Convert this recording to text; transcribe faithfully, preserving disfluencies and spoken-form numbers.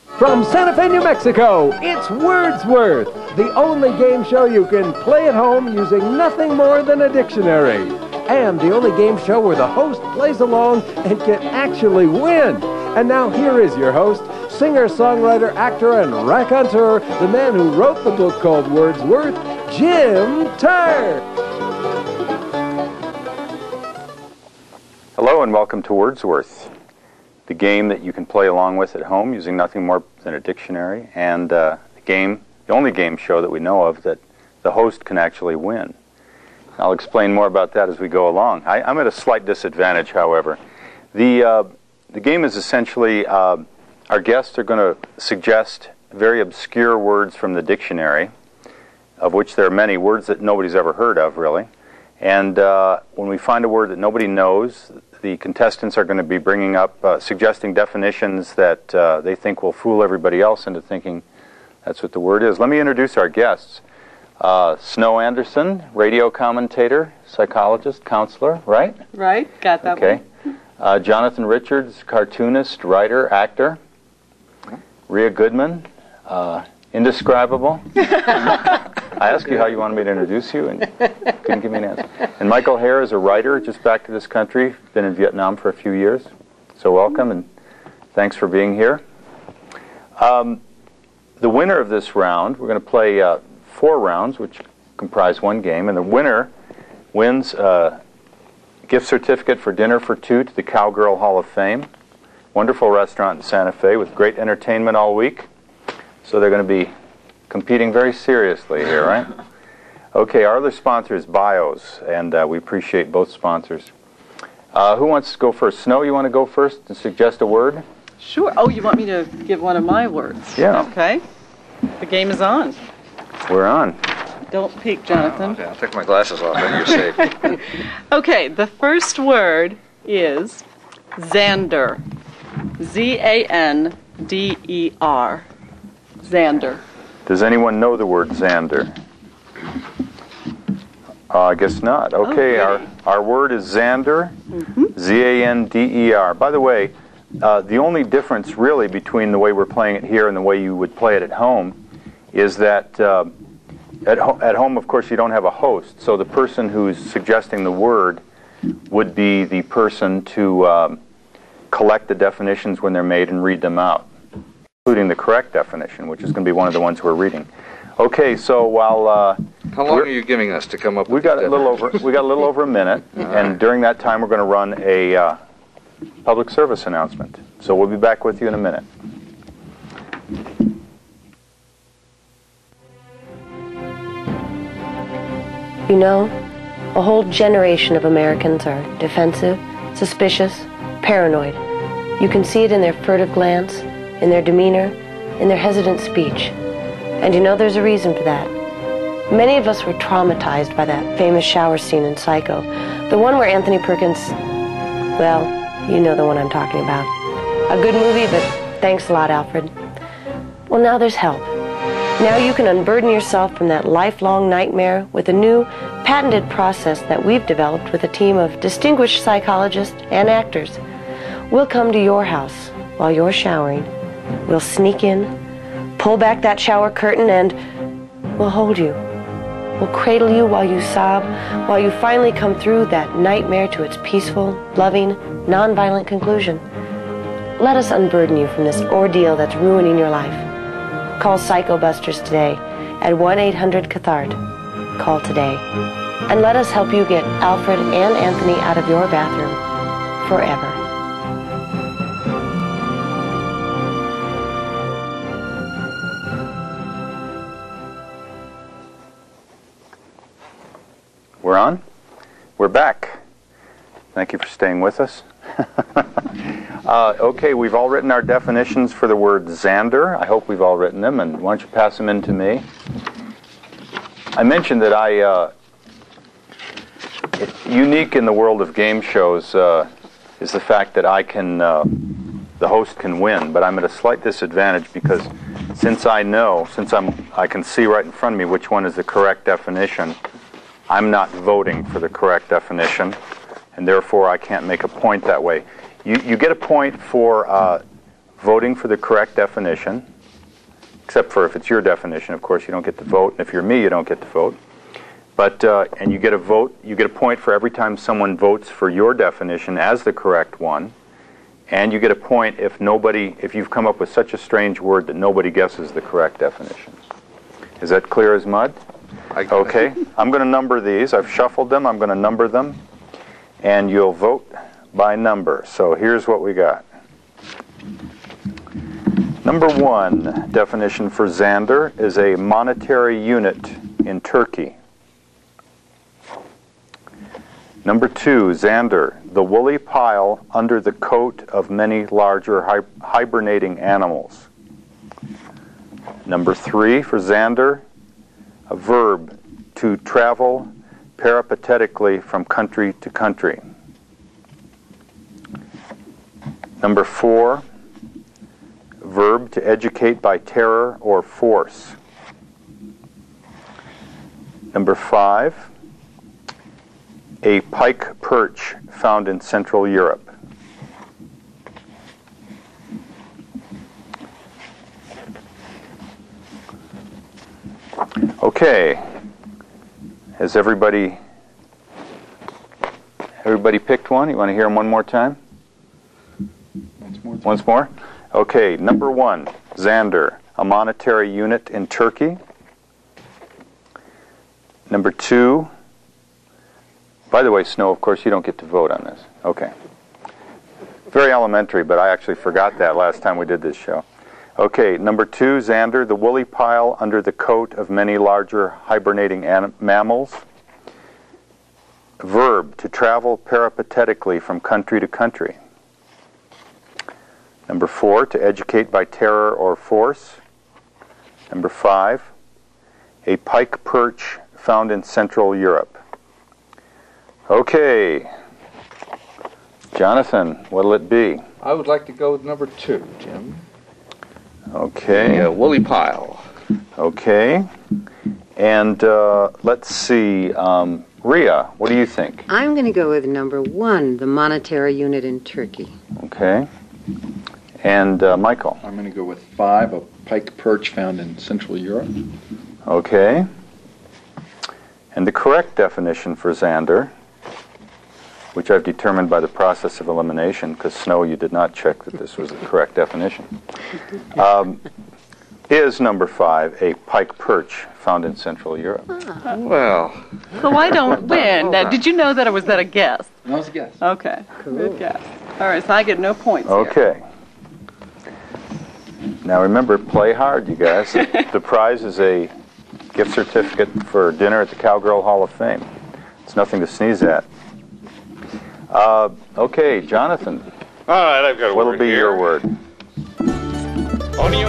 From Santa Fe, New Mexico, it's Wordsworth, the only game show you can play at home using nothing more than a dictionary. And the only game show where the host plays along and can actually win. And now here is your host, singer, songwriter, actor, and raconteur, the man who wrote the book called Wordsworth, Jim Tyre. Hello and welcome to Wordsworth, the game that you can play along with at home using nothing more than a dictionary, and uh, the game, the only game show that we know of that the host can actually win. I'll explain more about that as we go along. I, I'm at a slight disadvantage, however. The, uh, the game is essentially, uh, our guests are going to suggest very obscure words from the dictionary, of which there are many words that nobody's ever heard of, really. And uh, when we find a word that nobody knows, the contestants are going to be bringing up, uh, suggesting definitions that uh, they think will fool everybody else into thinking that's what the word is. Let me introduce our guests. Uh, Snow Anderson, radio commentator, psychologist, counselor, right? Right, got that okay. one. Uh, Jonathan Richards, cartoonist, writer, actor. Rhea Goodman, uh, indescribable. I asked you how you wanted me to introduce you, and you couldn't give me an answer. And Michael Hare is a writer, just back to this country, been in Vietnam for a few years. So welcome, and thanks for being here. Um, the winner of this round, we're going to play uh, four rounds, which comprise one game, and the winner wins a gift certificate for dinner for two to the Cowgirl Hall of Fame. Wonderful restaurant in Santa Fe with great entertainment all week. So they're going to be competing very seriously here, right? Okay, our other sponsor is Bios, and uh, we appreciate both sponsors. Uh, who wants to go first? Snow, you want to go first and suggest a word? Sure. Oh, you want me to give one of my words? Yeah. Okay. The game is on. We're on. Don't peek, Jonathan. Oh, okay, I'll take my glasses off, then you're safe. Okay, the first word is Xander. Z A N D E R. Xander. Does anyone know the word Xander? Uh, I guess not. Okay, okay. our, our word is Xander, mm-hmm. Z A N D E R. By the way, uh, the only difference really between the way we're playing it here and the way you would play it at home is that uh, at, ho at home, of course, you don't have a host. So the person who's suggesting the word would be the person to um, collect the definitions when they're made and read them out, including the correct definition, which is going to be one of the ones we're reading. Okay, so while uh, how long are you giving us to come up we with got a little over we got a little over a minute, and right. During that time we're going to run a uh, public service announcement. So we'll be back with you in a minute. You know, a whole generation of Americans are defensive, suspicious, paranoid. You can see it in their furtive glance, in their demeanor, in their hesitant speech. And you know there's a reason for that. Many of us were traumatized by that famous shower scene in Psycho. The one where Anthony Perkins, well, you know the one I'm talking about. A good movie, but thanks a lot, Alfred. Well, now there's help. Now you can unburden yourself from that lifelong nightmare with a new, patented process that we've developed with a team of distinguished psychologists and actors. We'll come to your house while you're showering. We'll sneak in, pull back that shower curtain, and we'll hold you. We'll cradle you while you sob, while you finally come through that nightmare to its peaceful, loving, nonviolent conclusion. Let us unburden you from this ordeal that's ruining your life. Call Psycho Busters today at one eight hundred cathart. Call today. And let us help you get Alfred and Anthony out of your bathroom forever. We're on? We're back. Thank you for staying with us. uh, okay, we've all written our definitions for the word Xander. I hope we've all written them, and why don't you pass them in to me? I mentioned that I, uh, it, unique in the world of game shows uh, is the fact that I can, uh, the host can win, but I'm at a slight disadvantage because since I know, since I'm, I can see right in front of me which one is the correct definition, I'm not voting for the correct definition, and therefore I can't make a point that way. You, you get a point for uh, voting for the correct definition, except for if it's your definition, of course, you don't get to vote. And if you're me, you don't get to vote. But, uh, and you get a vote, you get a point for every time someone votes for your definition as the correct one. And you get a point if nobody, if you've come up with such a strange word that nobody guesses the correct definition. Is that clear as mud? Okay, I'm going to number these. I've shuffled them. I'm going to number them. And you'll vote by number. So here's what we got. Number one definition for Xander is a monetary unit in Turkey. Number two, Xander, the woolly pile under the coat of many larger hi hibernating animals. Number three, for Xander, a verb, to travel peripatetically from country to country. Number four, verb, to educate by terror or force. Number five, a pike perch found in Central Europe. Okay, has everybody everybody picked one? You want to hear them one more time? Once more. Once more? Okay, number one, Xander, a monetary unit in Turkey. Number two, by the way, Snow, of course, you don't get to vote on this. Okay. Very elementary, but I actually forgot that last time we did this show. Okay, number two, Xander, the woolly pile under the coat of many larger hibernating mammals. Verb, to travel peripatetically from country to country. Number four, to educate by terror or force. Number five, a pike perch found in Central Europe. Okay, Jonathan, what'll it be? I would like to go with number two, Jim. Okay. The uh, woolly pile. Okay. And uh, let's see, um, Rhea, what do you think? I'm going to go with number one, the monetary unit in Turkey. Okay. And uh, Michael? I'm going to go with five, a pike perch found in Central Europe. Okay. And the correct definition for Xander, which I've determined by the process of elimination, because Snow, you did not check that this was the correct definition, um, is number five, a pike perch found in Central Europe. Ah. Well. So I don't win. Now, did you know that, or was that a guess? That was a guess. Okay, good guess. All right, so I get no points here. Okay. Now remember, play hard, you guys. The prize is a gift certificate for dinner at the Cowgirl Hall of Fame. It's nothing to sneeze at. Uh, okay, Jonathan. All right, I've got a What'll word be here. your word? Onion